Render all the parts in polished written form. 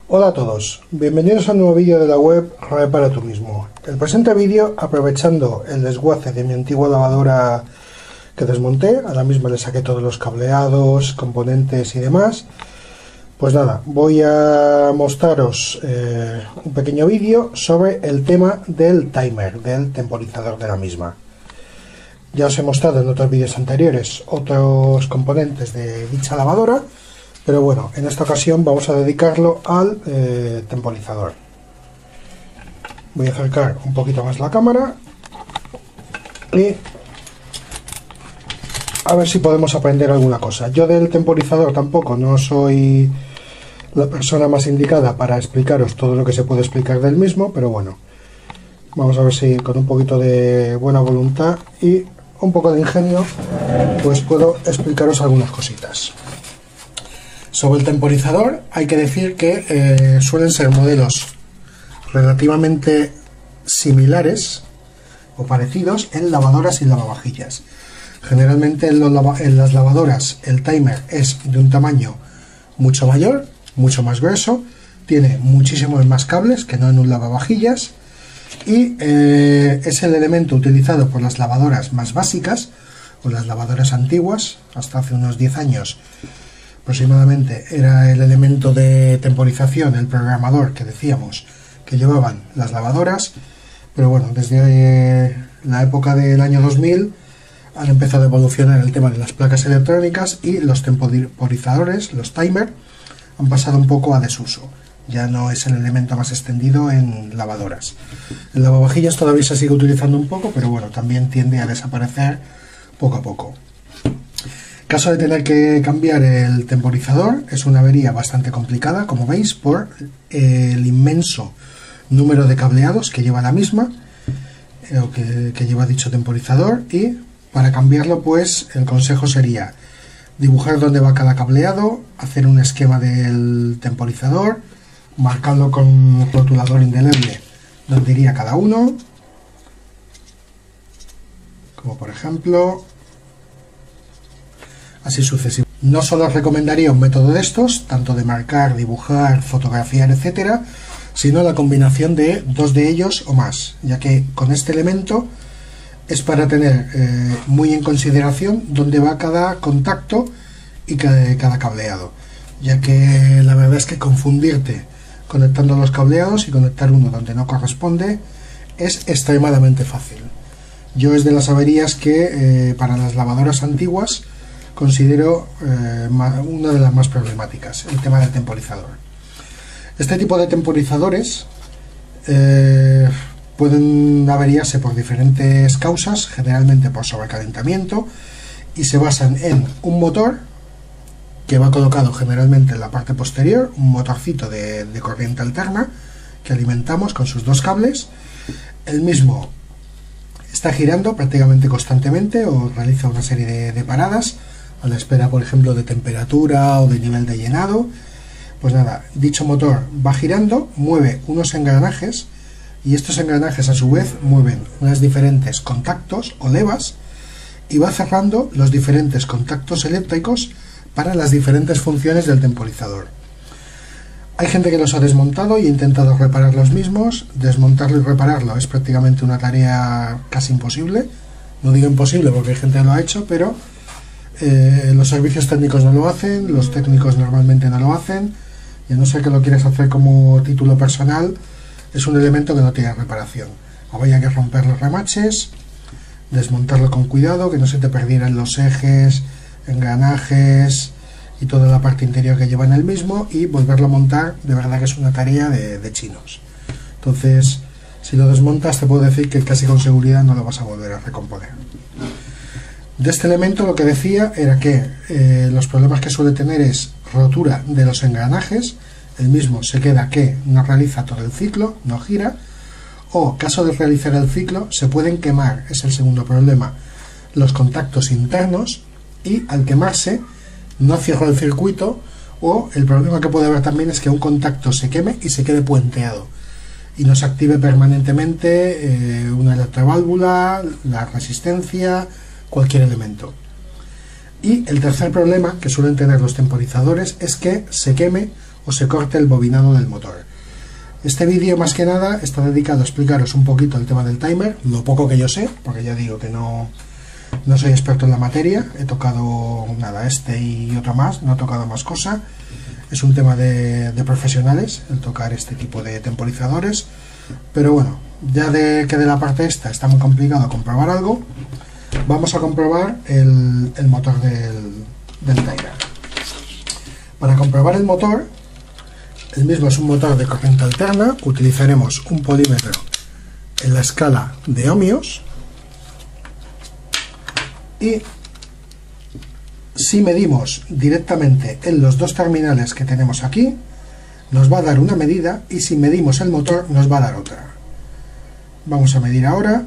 Hola a todos, bienvenidos a un nuevo vídeo de la web Repara tú mismo. El presente vídeo, aprovechando el desguace de mi antigua lavadora que desmonté, a la misma le saqué todos los cableados, componentes y demás, pues nada, voy a mostraros un pequeño vídeo sobre el tema del timer, del temporizador de la misma. Ya os he mostrado en otros vídeos anteriores otros componentes de dicha lavadora, pero bueno, en esta ocasión vamos a dedicarlo al temporizador. Voy a acercar un poquito más la cámara y a ver si podemos aprender alguna cosa. Yo del temporizador tampoco no soy la persona más indicada para explicaros todo lo que se puede explicar del mismo, pero bueno, vamos a ver si con un poquito de buena voluntad y un poco de ingenio pues puedo explicaros algunas cositas. Sobre el temporizador hay que decir que suelen ser modelos relativamente similares o parecidos en lavadoras y lavavajillas. Generalmente en las lavadoras el timer es de un tamaño mucho mayor, mucho más grueso, tiene muchísimos más cables que no en un lavavajillas y es el elemento utilizado por las lavadoras más básicas o las lavadoras antiguas. Hasta hace unos 10 años aproximadamente era el elemento de temporización, el programador que decíamos que llevaban las lavadoras, pero bueno, desde la época del año 2000 han empezado a evolucionar el tema de las placas electrónicas y los temporizadores, los timers, han pasado un poco a desuso. Ya no es el elemento más extendido en lavadoras. En lavavajillas todavía se sigue utilizando un poco, pero bueno, también tiende a desaparecer poco a poco. Caso de tener que cambiar el temporizador, es una avería bastante complicada, como veis, por el inmenso número de cableados que lleva la misma, o que lleva dicho temporizador, y para cambiarlo pues el consejo sería dibujar dónde va cada cableado, hacer un esquema del temporizador, marcarlo con un rotulador indeleble donde iría cada uno, como por ejemplo así sucesivamente. No solo os recomendaría un método de estos, tanto de marcar, dibujar, fotografiar, etcétera, sino la combinación de dos de ellos o más, ya que con este elemento es para tener muy en consideración dónde va cada contacto y cada cableado, ya que la verdad es que confundirte conectando los cableados y conectar uno donde no corresponde es extremadamente fácil. Yo es de las averías que para las lavadoras antiguas considero una de las más problemáticas, el tema del temporizador. Este tipo de temporizadores pueden averiarse por diferentes causas, generalmente por sobrecalentamiento, y se basan en un motor que va colocado generalmente en la parte posterior, un motorcito de corriente alterna que alimentamos con sus dos cables. El mismo está girando prácticamente constantemente o realiza una serie de paradas a la espera, por ejemplo, de temperatura o de nivel de llenado. Pues nada, dicho motor va girando, mueve unos engranajes y estos engranajes a su vez mueven unos diferentes contactos o levas y va cerrando los diferentes contactos eléctricos para las diferentes funciones del temporizador. Hay gente que los ha desmontado y ha intentado reparar los mismos. Desmontarlo y repararlo es prácticamente una tarea casi imposible. No digo imposible porque hay gente que lo ha hecho, pero los servicios técnicos no lo hacen, los técnicos normalmente no lo hacen, y a no ser que lo quieras hacer como título personal, es un elemento que no tiene reparación. Habría que romper los remaches, desmontarlo con cuidado, que no se te perdieran los ejes, engranajes y toda la parte interior que lleva en el mismo, y volverlo a montar, de verdad que es una tarea de chinos. Entonces, si lo desmontas, te puedo decir que casi con seguridad no lo vas a volver a recomponer. De este elemento lo que decía era que los problemas que suele tener es rotura de los engranajes, el mismo se queda que no realiza todo el ciclo, no gira, o caso de realizar el ciclo se pueden quemar, es el segundo problema, los contactos internos, y al quemarse no cierra el circuito, o el problema que puede haber también es que un contacto se queme y se quede puenteado y no se active permanentemente una electroválvula, la resistencia, cualquier elemento. Y el tercer problema que suelen tener los temporizadores es que se queme o se corte el bobinado del motor. Este vídeo más que nada está dedicado a explicaros un poquito el tema del timer, lo poco que yo sé, porque ya digo que no soy experto en la materia, he tocado nada, este y otro más, no he tocado más cosa. Es un tema de profesionales el tocar este tipo de temporizadores, pero bueno, ya que de la parte esta está muy complicado comprobar algo, vamos a comprobar el motor del timer. Para comprobar el motor, el mismo es un motor de corriente alterna, utilizaremos un polímetro en la escala de ohmios y si medimos directamente en los dos terminales que tenemos aquí, nos va a dar una medida, y si medimos el motor nos va a dar otra. Vamos a medir ahora.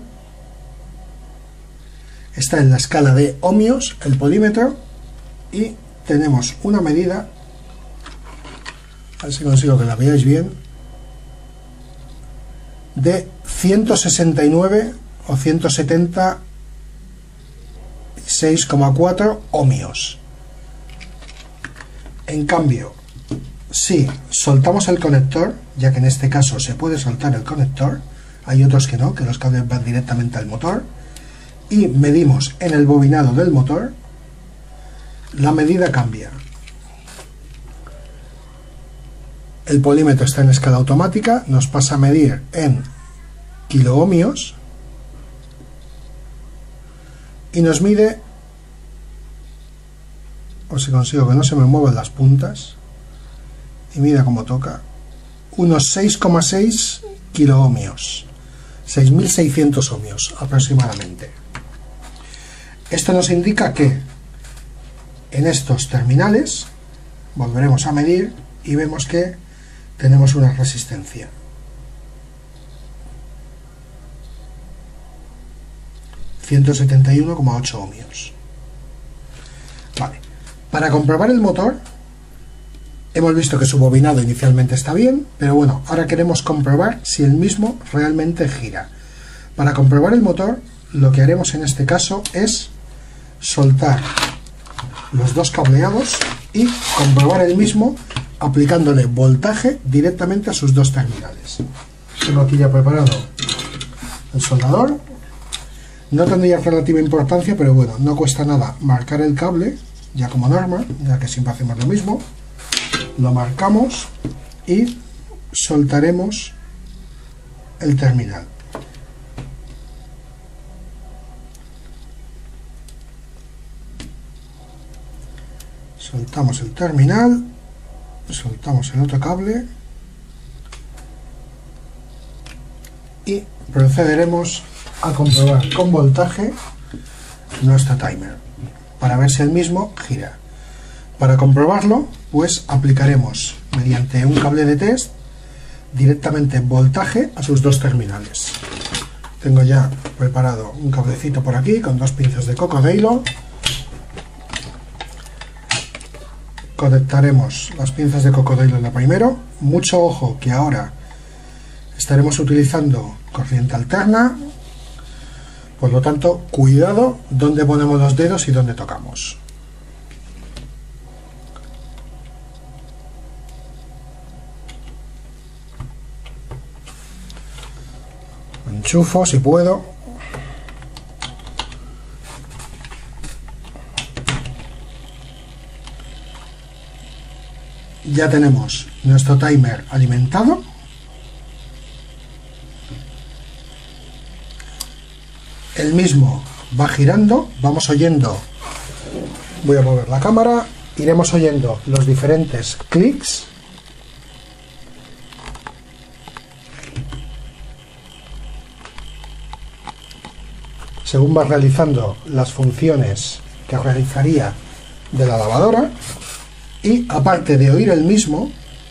Está en la escala de ohmios el polímetro y tenemos una medida, a ver si consigo que la veáis bien, de 169 o 176,4 ohmios. En cambio, si soltamos el conector, ya que en este caso se puede soltar el conector, hay otros que no, que los cables van directamente al motor, y medimos en el bobinado del motor, la medida cambia. El polímetro está en escala automática, nos pasa a medir en kiloohmios y nos mide, o si consigo que no se me muevan las puntas y mira cómo toca, unos 6,6 kiloohmios, 6.600 ohmios aproximadamente. Esto nos indica que en estos terminales volveremos a medir y vemos que tenemos una resistencia. ...171,8 ohmios. Vale. Para comprobar el motor, hemos visto que su bobinado inicialmente está bien, pero bueno, ahora queremos comprobar si el mismo realmente gira. Para comprobar el motor, lo que haremos en este caso es soltar los dos cableados y comprobar el mismo aplicándole voltaje directamente a sus dos terminales. Tengo aquí ya preparado el soldador. No tendría relativa importancia, pero bueno, no cuesta nada marcar el cable, ya como norma, ya que siempre hacemos lo mismo. Lo marcamos y soltaremos el terminal. Soltamos el terminal, soltamos el otro cable y procederemos a comprobar con voltaje nuestro timer para ver si el mismo gira. Para comprobarlo, pues aplicaremos mediante un cable de test directamente voltaje a sus dos terminales. Tengo ya preparado un cablecito por aquí con dos pinzas de cocodrilo. Conectaremos las pinzas de cocodrilo en la primero. Mucho ojo que ahora estaremos utilizando corriente alterna, por lo tanto cuidado donde ponemos los dedos y donde tocamos. Enchufo si puedo. Ya tenemos nuestro timer alimentado. El mismo va girando, vamos oyendo, voy a mover la cámara, iremos oyendo los diferentes clics. Según va realizando las funciones que realizaría de la lavadora. Y aparte de oír el mismo,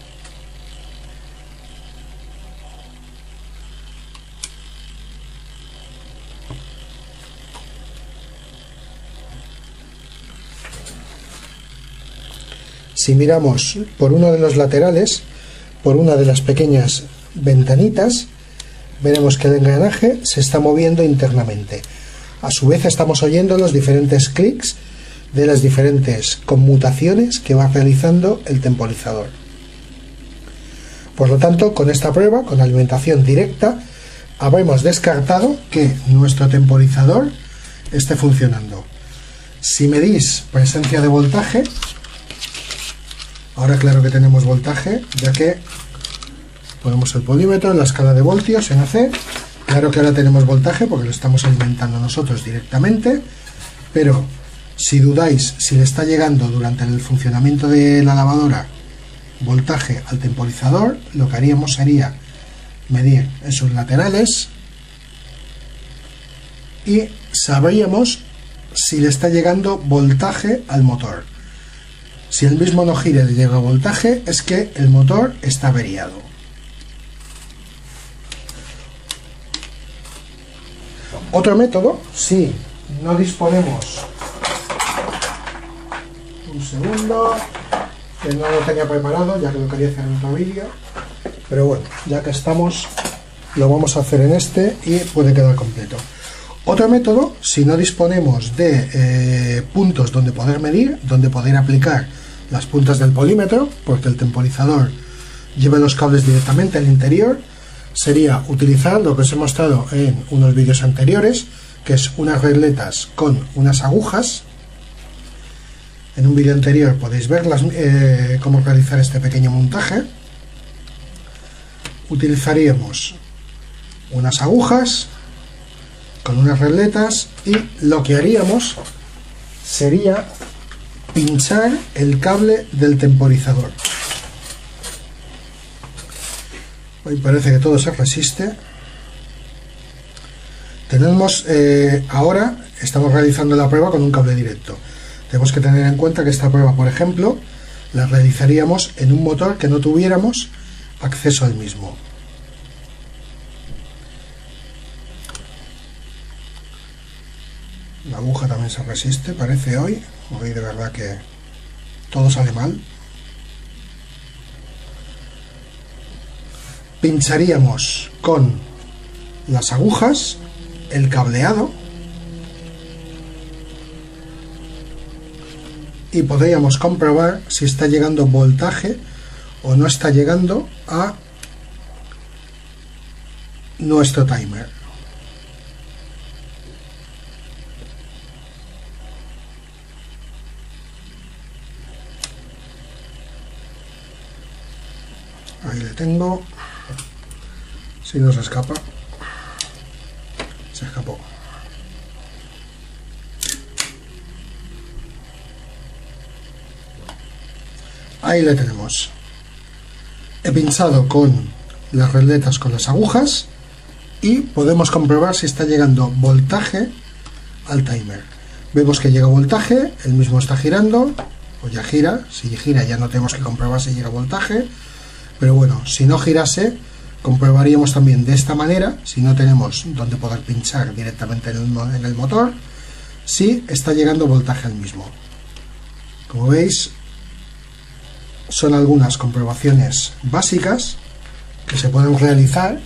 si miramos por uno de los laterales, por una de las pequeñas ventanitas, veremos que el engranaje se está moviendo internamente. A su vez estamos oyendo los diferentes clics de las diferentes conmutaciones que va realizando el temporizador. Por lo tanto, con esta prueba, con alimentación directa, habremos descartado que nuestro temporizador esté funcionando. Si medís presencia de voltaje, ahora claro que tenemos voltaje, ya que ponemos el polímetro en la escala de voltios en AC. Claro que ahora tenemos voltaje porque lo estamos alimentando nosotros directamente, pero si dudáis si le está llegando durante el funcionamiento de la lavadora voltaje al temporizador, lo que haríamos sería medir en sus laterales y sabríamos si le está llegando voltaje al motor. Si el mismo no gira y le llega voltaje, es que el motor está averiado. Otro método, si no disponemos, un segundo, que no lo tenía preparado, ya que lo quería hacer en otro vídeo, pero bueno, ya que estamos, lo vamos a hacer en este y puede quedar completo. Otro método, si no disponemos de puntos donde poder medir, donde poder aplicar las puntas del polímetro, porque el temporizador lleva los cables directamente al interior, sería utilizar lo que os he mostrado en unos vídeos anteriores, que es unas regletas con unas agujas. En un vídeo anterior podéis ver cómo realizar este pequeño montaje. Utilizaríamos unas agujas con unas regletas y lo que haríamos sería pinchar el cable del temporizador. Hoy parece que todo se resiste. Tenemos ahora estamos realizando la prueba con un cable directo. Tenemos que tener en cuenta que esta prueba, por ejemplo, la realizaríamos en un motor que no tuviéramos acceso al mismo. La aguja también se resiste, parece hoy de verdad que todo sale mal. Pincharíamos con las agujas el cableado y podríamos comprobar si está llegando voltaje o no está llegando a nuestro timer. Ahí le tengo. Si no se escapa. Se escapó. Ahí le tenemos. He pinchado con las regletas con las agujas y podemos comprobar si está llegando voltaje al timer. Vemos que llega voltaje, el mismo está girando, o ya gira. Si gira ya no tenemos que comprobar si llega voltaje, pero bueno, si no girase, comprobaríamos también de esta manera, si no tenemos donde poder pinchar directamente en el motor, si está llegando voltaje al mismo. Como veis, son algunas comprobaciones básicas que se pueden realizar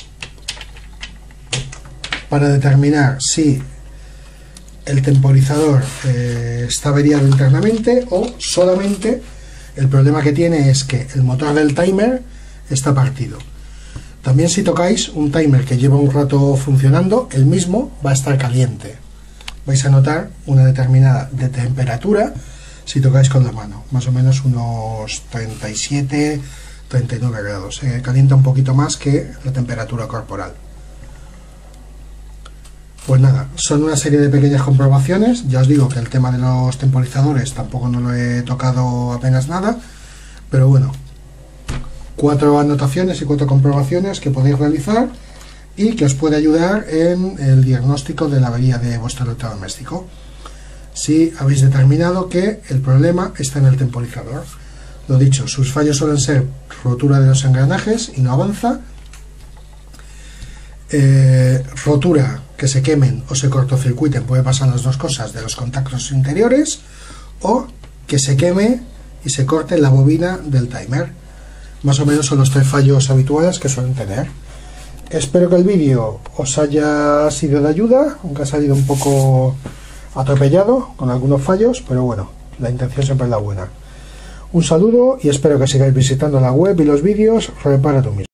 para determinar si el temporizador está averiado internamente o solamente el problema que tiene es que el motor del timer está partido. También si tocáis un timer que lleva un rato funcionando, el mismo va a estar caliente. Vais a notar una determinada de temperatura si tocáis con la mano, más o menos unos 37, 39 grados. Calienta un poquito más que la temperatura corporal. Pues nada, son una serie de pequeñas comprobaciones. Ya os digo que el tema de los temporizadores tampoco no lo he tocado apenas nada, pero bueno, 4 anotaciones y 4 comprobaciones que podéis realizar y que os puede ayudar en el diagnóstico de la avería de vuestro electrodoméstico. Si habéis determinado que el problema está en el temporizador. Lo dicho, sus fallos suelen ser rotura de los engranajes y no avanza, rotura que se quemen o se cortocircuiten, puede pasar las dos cosas, de los contactos interiores, o que se queme y se corte la bobina del timer. Más o menos son los 3 fallos habituales que suelen tener. Espero que el vídeo os haya sido de ayuda, aunque ha salido un poco atropellado con algunos fallos, pero bueno, la intención siempre es la buena. Un saludo y espero que sigáis visitando la web y los vídeos Repara tú mismo.